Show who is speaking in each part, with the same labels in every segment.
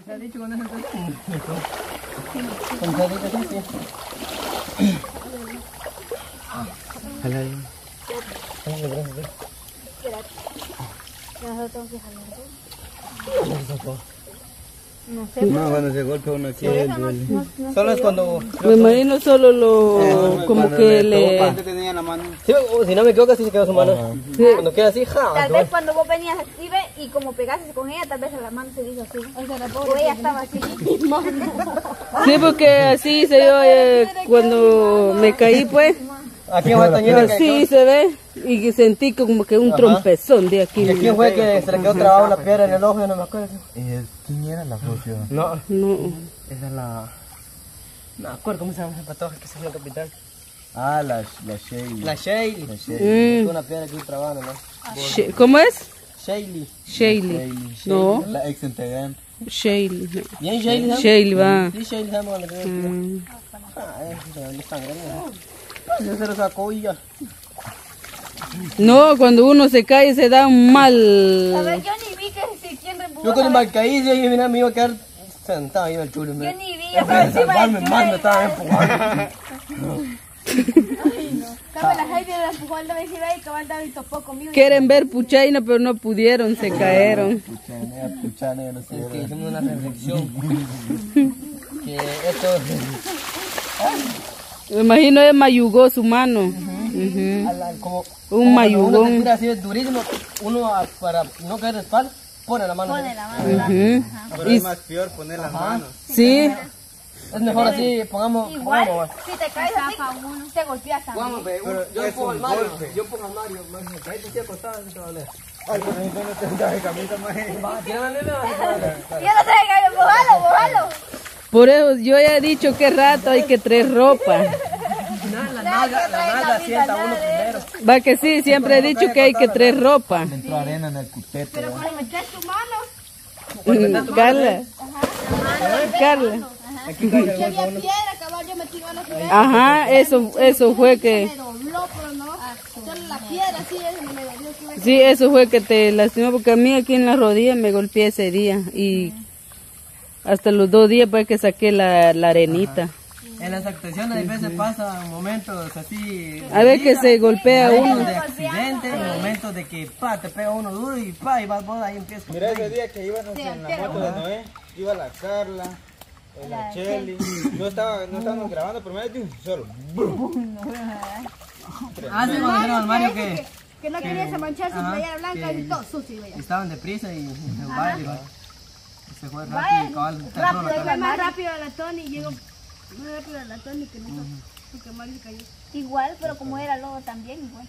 Speaker 1: ¿Te has dicho cuando es el cuando te has dicho así, sí. Jala ahí.
Speaker 2: No sé.
Speaker 3: No, cuando se golpea uno aquí duele.
Speaker 1: Solo es cuando...
Speaker 4: Me imagino solo lo... como que le...
Speaker 3: tenía la mano.
Speaker 1: Sí, si no me equivoco, así se quedó su mano.
Speaker 4: Sí.
Speaker 1: Cuando queda así, ja.
Speaker 2: Tal vez cuando vos venías así, ve, y como pegaste con ella, tal vez la mano se hizo así. O ella estaba así.
Speaker 4: Sí, porque así hice yo cuando me caí, pues.
Speaker 1: Aquí en Guatañera
Speaker 4: Así se ve. Y sentí como que un trompezón de aquí.
Speaker 1: ¿Y aquí fue que se le quedó trabada una piedra en el ojo? Yo no me acuerdo.
Speaker 3: ¿Quién era la socio?
Speaker 1: No,
Speaker 4: No.
Speaker 1: esa es la... No me acuerdo cómo se llama esa patoja que se fue el capitán.
Speaker 3: Ah, la Shelly.
Speaker 1: La Shaley.
Speaker 3: La Shelly.
Speaker 1: Una piedra aquí trabada, ¿no?
Speaker 4: ¿Cómo es?
Speaker 1: Shaley.
Speaker 4: Shaylee. No.
Speaker 3: La ex integrante.
Speaker 4: Shaylee.
Speaker 1: Bien, Shaley, ¿sabes?
Speaker 4: Shaylee va.
Speaker 1: Sí, Shaley, ¿sabes cuando le quedó? No es tan grande. Eso se lo sacó y ya.
Speaker 4: No, cuando uno se cae se da un
Speaker 2: A
Speaker 4: mal.
Speaker 2: ver, yo ni vi que si quién repujó.
Speaker 1: Yo con el malcaído y mira, me iba a quedar sentado ahí en el chulo.
Speaker 2: Yo ni vi.
Speaker 1: Yo para salvarme más me estaba empujando.
Speaker 2: Cabe la Heidi la empujó al David y cabal David topó conmigo.
Speaker 4: Quieren ver Puchaina, pero no pudieron, se cayeron.
Speaker 3: Puchana, no sé.
Speaker 1: Que hicimos una reflexión. Que esto...
Speaker 4: Me imagino es mayugó su mano.
Speaker 1: Como
Speaker 4: Un mayugón.
Speaker 1: uno se tira así durísimo, uno para no caer de espalda, pone la mano.
Speaker 2: Pone la mano.
Speaker 3: Pero es más peor poner las manos.
Speaker 4: Sí.
Speaker 1: Es mejor así, pongamos...
Speaker 2: Igual,
Speaker 1: pongamos,
Speaker 2: si te caes así, te golpeas
Speaker 1: pongamos,
Speaker 2: también.
Speaker 1: yo pongo al Mario, yo pongo al Mario, ahí te estoy acostado, no te va a doler.
Speaker 3: Ay, pero ahí no te traje camisa más.
Speaker 1: Va, tírame, me va a doler.
Speaker 2: Yo no sé, gallo, bojalo.
Speaker 4: Por eso yo ya he dicho que rato hay que traer ropa.
Speaker 1: La nalga sienta uno primero.
Speaker 4: Va que sí, siempre he dicho que hay que traer ropa.
Speaker 3: Entró arena en el cutete.
Speaker 2: Pero cuando metes tu mano,
Speaker 4: Carla. Carla.
Speaker 1: Aquí cae el
Speaker 2: había
Speaker 1: golpe uno.
Speaker 2: piedra, cabal, yo metí ganas de ver.
Speaker 4: Ajá, eso fue que...
Speaker 2: Me dobló, pero no. Solo la piedra, sí, eso me dolió. Que me...
Speaker 4: Sí, eso fue que te lastimó, porque a mí aquí en la rodilla me golpeé ese día. Y hasta los 2 días pues que saqué la arenita.
Speaker 1: En las actuaciones a veces pasan momentos así...
Speaker 4: A ver que se golpea uno.
Speaker 1: de accidente, momentos de que te pega uno duro y y vas vos ahí empiezas.
Speaker 3: Mira ese día que íbamos en la moto de Noé, iba la Carla, la Shelly. No estábamos grabando, pero me dio un solo.
Speaker 1: Ah, sí, cuando vieron al Mario
Speaker 2: Que no quería se manchar su playera blanca y todo sucio. Vaya.
Speaker 1: estaban deprisa y se fue rápido y cabal.
Speaker 2: Rápido, fue más rápido a la Tony y llegó más rápido a la Tony que nosotros. Porque Mario se cayó. Igual, pero como era lobo también, igual.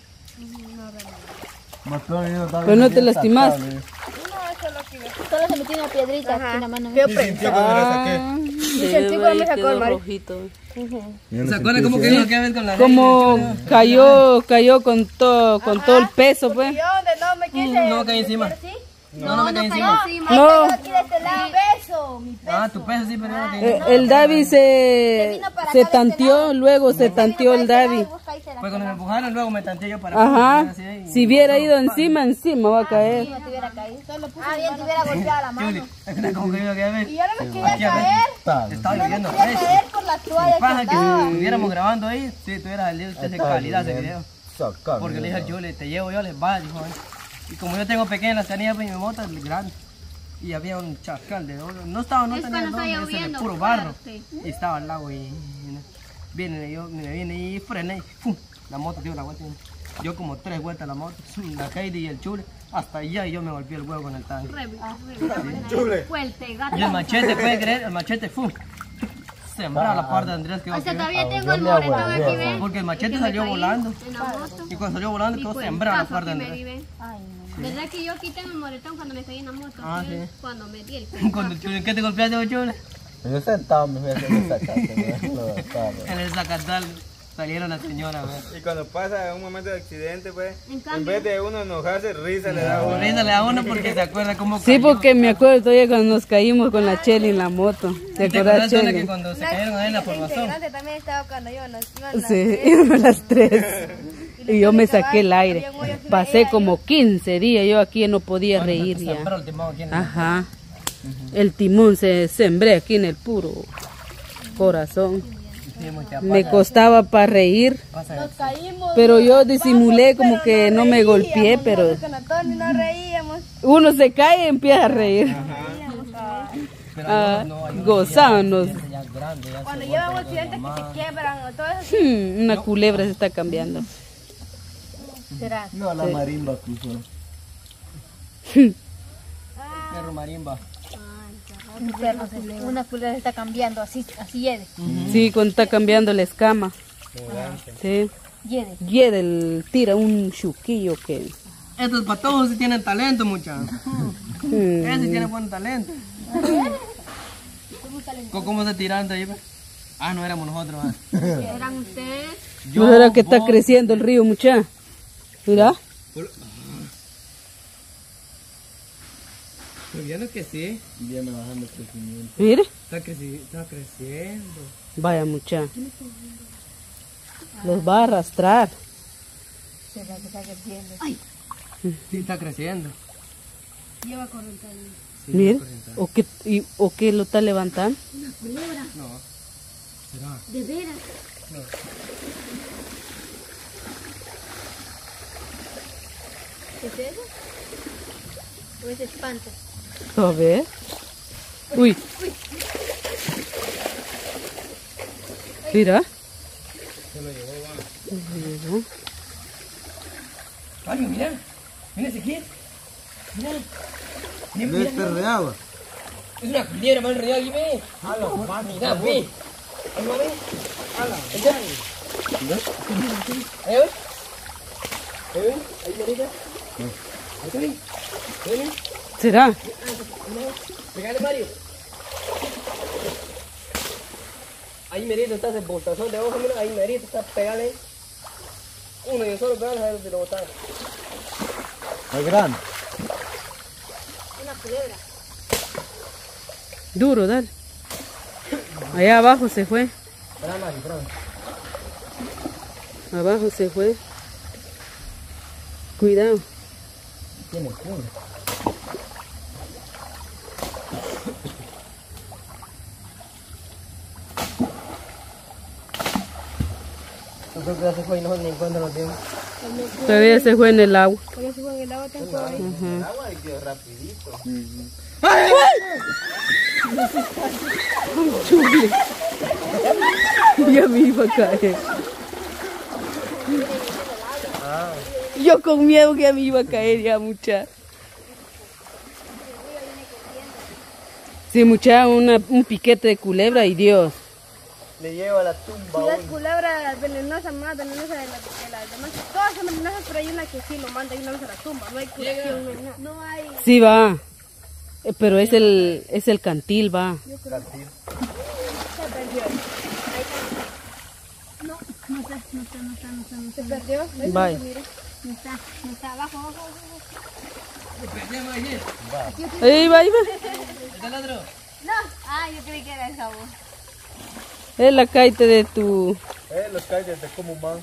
Speaker 4: Pero no te lastimaste.
Speaker 2: No, eso es lo que solo se metió una piedrita aquí en la mano.
Speaker 3: ¿Qué sintió cuando la saqué?
Speaker 4: Y sentí cuando me sacó el Mario.
Speaker 1: ¿Se acuerdan cómo quedó aquella vez con la
Speaker 4: Como cayó con todo el peso, pues.
Speaker 2: Yo donde no me quise.
Speaker 1: No caí encima.
Speaker 2: ¿Sí?
Speaker 1: No me caí encima.
Speaker 4: No.
Speaker 2: Aquí de este lado. Mi peso, mi peso.
Speaker 1: Ah, tu peso sí, pero yo no caí encima.
Speaker 4: El David se tanteó, luego se tanteó el David.
Speaker 1: Pues cuando me empujaron, luego me tanteé yo para afuera,
Speaker 4: Ajá.
Speaker 1: así ahí.
Speaker 4: Si hubiera ido encima va a caer.
Speaker 2: No te hubiera caído. Bien, te hubiera golpeado la mano.
Speaker 1: Juli, ¿cómo cayó aquella vez?
Speaker 2: Y yo no me quería caer.
Speaker 1: Estaba lloviendo
Speaker 2: Quería
Speaker 1: recio.
Speaker 2: caer por la toalla
Speaker 1: Paja
Speaker 2: que
Speaker 1: que
Speaker 2: andaba.
Speaker 1: si estuviéramos grabando ahí, si tuviera salido usted de calidad ese video. Porque le dije al Juli, te llevo yo, les va, dijo él. Y como yo tengo pequeña las canillas, pues mi moto es grande. Y había un chascal de oro. No tenía oro, ese de puro barro. Y estaba al lado y viene y frené y ¡fum! La moto dio la vuelta. Yo como 3 vueltas la moto, la Heidi y el Chule, hasta allá y yo me golpeé el huevo con el tanque. Y el machete, ¿puede creer? El machete, ¡fum! Sembraba la parte de Andrés que iba a quedar.
Speaker 2: Todavía tengo el moretón aquí, ¿ven?
Speaker 1: Porque el machete salió volando.
Speaker 2: En la moto.
Speaker 1: Y cuando salió volando quedó sembrada la parte de Andrés.
Speaker 5: ¿Verdad que yo aquí tengo el moretón cuando me caí en la moto?
Speaker 1: Ah, sí.
Speaker 5: Cuando me di el
Speaker 1: Con el Chule, ¿qué te golpeaste, Chule?
Speaker 3: Yo sentado me fui a hacer el sacate.
Speaker 1: En el Zacatal salieron la señora, ¿ves?
Speaker 3: Y cuando pasa un momento de accidente, pues, en vez de uno enojarse, risa le da a uno.
Speaker 1: Risa le da a uno porque se acuerda cómo
Speaker 4: Sí,
Speaker 1: cayó.
Speaker 4: porque me acuerdo todavía cuando nos caímos con la Cheli en la moto. ¿Te
Speaker 1: ¿Te
Speaker 4: acuerdas,
Speaker 1: acuerdas, Chole, que
Speaker 4: Cheli?
Speaker 1: cuando se cayeron ahí en la formación?
Speaker 2: También estaba cuando yo
Speaker 4: Sí, íbamos las 3. Y yo me saqué el aire. Pasé como 15 días, yo aquí no podía reír ya.
Speaker 1: Sembró el timón aquí en el-
Speaker 4: Ajá. el timón se sembré aquí en el puro corazón.
Speaker 1: Sí, mucha
Speaker 4: Me
Speaker 1: pasa,
Speaker 4: costaba para reír,
Speaker 2: Nos caímos.
Speaker 4: pero yo disimulé como
Speaker 2: pero
Speaker 4: que no me golpeé,
Speaker 2: reíamos,
Speaker 4: pero
Speaker 2: nosotros con Tony no reíamos.
Speaker 4: uno se cae y empieza a reír.
Speaker 1: pero
Speaker 4: Ah,
Speaker 1: no, hay unos
Speaker 4: gozábamos.
Speaker 1: dientes ya grandes, ya
Speaker 2: Cuando
Speaker 1: se
Speaker 2: llevan
Speaker 1: golpean
Speaker 2: accidentes
Speaker 1: con
Speaker 2: que
Speaker 1: la
Speaker 2: se
Speaker 1: mano.
Speaker 2: quiebran o todo eso.
Speaker 4: Una culebra se está cambiando.
Speaker 2: ¿Será?
Speaker 3: No, la marimba cruzó.
Speaker 1: Perro marimba.
Speaker 2: Un perro, una culebra se está cambiando, así lleve.
Speaker 4: Sí, cuando está cambiando la escama. Sí.
Speaker 2: Lleve.
Speaker 4: Yedel tira un chuquillo que...
Speaker 1: Estos patojos sí tienen talento, muchachos. Ese sí tiene buen talento. ¿Cómo se tiraron de ahí? Pues? Ah, no éramos nosotros.
Speaker 5: ¿Eran ustedes?
Speaker 4: ¿No será que está creciendo el río, mucha? Mira.
Speaker 1: Estoy viendo que sí.
Speaker 3: Viene bajando el crecimiento.
Speaker 4: Mire.
Speaker 1: Está creciendo.
Speaker 4: Vaya, mucha. Los va a arrastrar.
Speaker 2: ¿Será que está creciendo?
Speaker 1: Sí, está creciendo.
Speaker 2: Lleva corriente.
Speaker 1: Sí,
Speaker 4: Mire.
Speaker 1: está corriente.
Speaker 4: ¿O qué lo está levantando?
Speaker 1: No. ¿Será?
Speaker 2: ¿De veras? ¿Es eso? ¿O es espanto?
Speaker 4: A ver. Uy. Mira.
Speaker 1: Se lo llevó, va.
Speaker 4: Mira.
Speaker 1: Ay, mira. Mira ese aquí. Mira. Mira,
Speaker 3: ¿Ves perro de agua?
Speaker 1: Es una culebra mal real, y ve. Mira, ve. Ahí va, ve. Ahí ve. Ahí ve. Ahí merita. Ahí está bien. Ahí ve.
Speaker 4: ¿Será?
Speaker 1: Pegale, Mario. Ahí merito está ese botazón de hoja, mira. Ahí merito está, pegale. Uno y solo pegale a ver si lo botaron.
Speaker 3: Es grande.
Speaker 2: Una culebra.
Speaker 4: Duro, dale. Allá abajo se fue.
Speaker 1: Espera, Mario, espera.
Speaker 4: Abajo se fue. Cuidado.
Speaker 1: Tiene culo. Yo creo que ya se fue y no ni encuentro los tiempos.
Speaker 4: Todavía se fue en el agua.
Speaker 2: Por eso con el agua tan suave.
Speaker 3: El agua quedó rapidito.
Speaker 4: Chule. Ya me iba a caer. Yo con miedo que ya me iba a caer ya, mucha. Sí, mucha, un piquete de culebra y Dios.
Speaker 3: Le lleva a la tumba.
Speaker 2: Si las culebras venenosas, más venenosas de las demás. Todas son venenosas, pero hay una que sí lo manda y una vez a la tumba. No hay curación, no hay nada. No hay.
Speaker 4: Sí va. Pero es el cantil, va.
Speaker 2: Se perdió. No está. Se perdió.
Speaker 4: Vaya.
Speaker 2: No está abajo.
Speaker 4: Ahí va, ahí va.
Speaker 1: ¿Está el otro?
Speaker 2: No. Ah, yo creí que era esa voz.
Speaker 4: Es la caite de tu...
Speaker 3: Los calles de como man.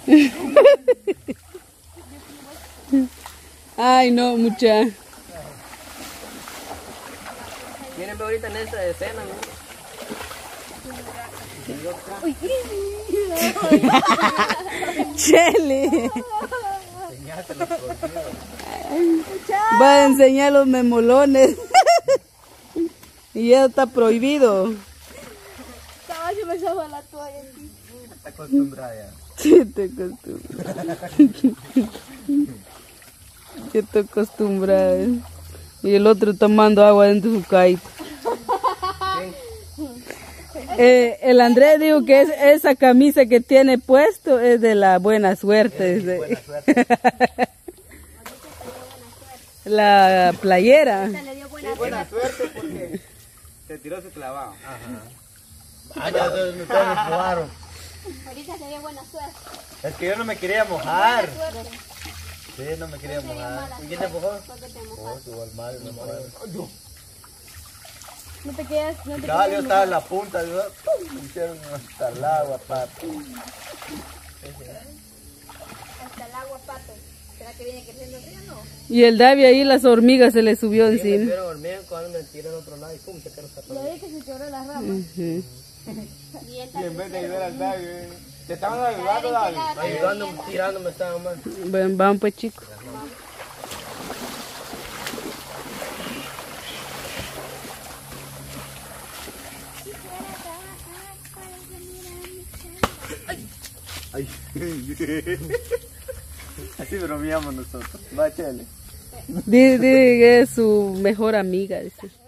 Speaker 4: Ay, no, mucha.
Speaker 1: Miren, ve ahorita en esta escena, ¿no?
Speaker 4: Chele. Va a enseñar los memolones. Y ya está prohibido.
Speaker 2: Caballo me soba la toalla.
Speaker 3: Está acostumbrada ya.
Speaker 4: Sí, te acostumbras. Que te acostumbras. Y el otro tomando agua dentro de su caída. El Andrés dijo que esa camisa que tiene puesto es de la buena suerte.
Speaker 3: Buena suerte.
Speaker 4: La playera.
Speaker 2: Le dio buena
Speaker 3: Buena suerte porque se tiró su clavado. Ajá. Ah, no, ustedes me empujaron.
Speaker 2: Ahorita se dio buena suerte.
Speaker 3: Es que yo no me quería mojar.
Speaker 2: Suerte.
Speaker 3: Sí, no me quería mojar. ¿Y quién te empujó? Oh, igual mal, me mojaron.
Speaker 2: No te quedas, no te
Speaker 3: Cabal, yo
Speaker 2: quedas.
Speaker 3: estaba en la punta, ¿no? Me hicieron hasta el agua, papi.
Speaker 2: Hasta el agua, pato. ¿Será que viene creciendo el río? No.
Speaker 4: Y el David ahí las hormigas se le subió encima.
Speaker 1: Pero hormigas cuando me tiran a otro lado y pum, se quedó
Speaker 2: Y ahí que se quebró la rama.
Speaker 4: Ujú.
Speaker 2: Y él
Speaker 3: Y en vez de ayudar al David, te estaban ayudando, David.
Speaker 1: ayudándome, tirándome estaba mal.
Speaker 4: Bueno, vamos pues chicos.
Speaker 3: Ay. Así bromeamos nosotros. Va, chale.
Speaker 4: Dice que es su mejor amiga, dice.